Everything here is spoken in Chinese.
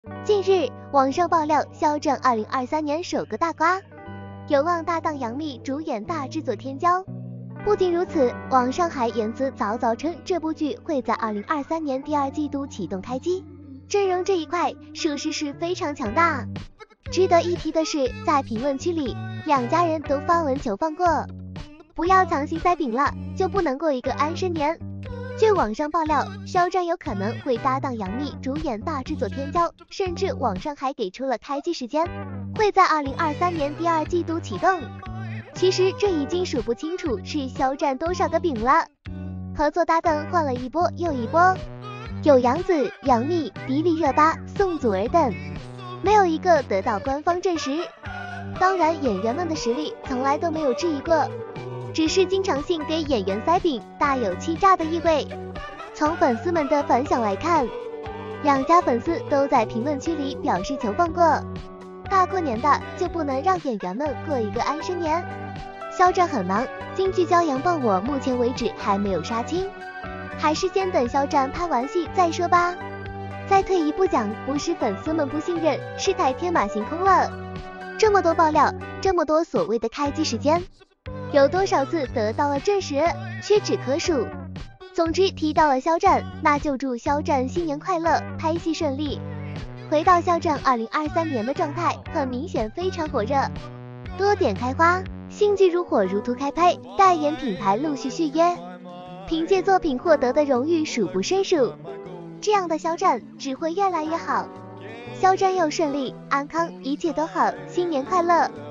近日，网上爆料肖战2023年首个大瓜，有望搭档杨幂主演大制作《天骄》。不仅如此，网上还言之凿凿称这部剧会在2023年第2季度启动开机，阵容这一块属实是非常强大。值得一提的是，在评论区里，两家人都发文求放过，不要强行塞饼了，就不能过一个安生年。据网上爆料，肖战有可能会搭档杨幂主演大制作《天骄》，甚至网上还给出了开机时间，会在2023年第2季度启动。其实这已经数不清楚是肖战多少个饼了，合作搭档换了一波又一波，有杨紫、杨幂、迪丽热巴、宋祖儿等，没有一个得到官方证实。当然，演员们的实力从来都没有质疑过，只是经常性给演员塞饼，大有欺诈的意味。从粉丝们的反响来看，两家粉丝都在评论区里表示求放过，大过年的就不能让演员们过一个安生年。肖战很忙，金剧骄阳棒我目前为止还没有杀青，还是先等肖战拍完戏再说吧。再退一步讲，不是粉丝们不信任，是太天马行空了。这么多爆料，这么多所谓的开机时间，有多少次得到了证实，屈指可数。总之提到了肖战，那就祝肖战新年快乐，拍戏顺利。回到肖战2023年的状态，很明显非常火热，多点开花，新剧如火如荼开拍，代言品牌陆续续约，凭借作品获得的荣誉数不胜数，这样的肖战只会越来越好。肖战又顺利安康，一切都好，新年快乐。